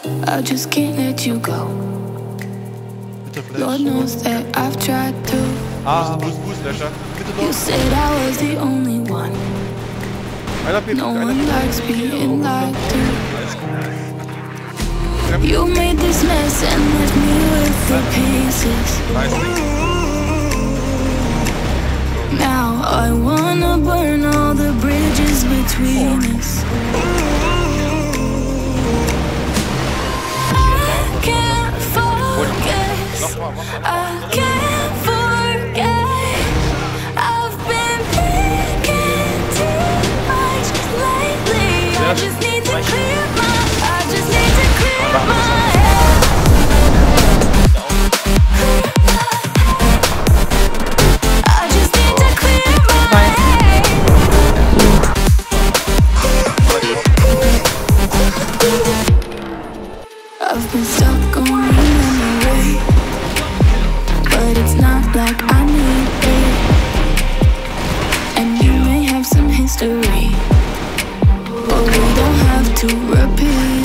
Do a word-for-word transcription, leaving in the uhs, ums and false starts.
I just can't let you go. Lord knows that I've tried to. Ah, Mousepad. You said I was the only one. No one likes being lied to. You made this mess and left me with the pieces. Now I wanna burn all the bridges between us. I can't forget. I can't forget. I've been thinking too much lately. I just need to clear my. I just need to clear my head. I just need to clear my head. I've been stuck on memory, but it's not like I need it. And you may have some history, but we don't have to repeat.